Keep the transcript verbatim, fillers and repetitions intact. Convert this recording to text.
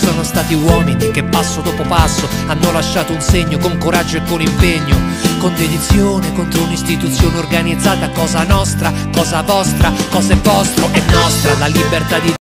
Sono stati uomini che passo dopo passo hanno lasciato un segno con coraggio e con impegno, con dedizione contro un'istituzione organizzata. Cosa nostra, cosa vostra, cosa è vostro, è nostra la libertà di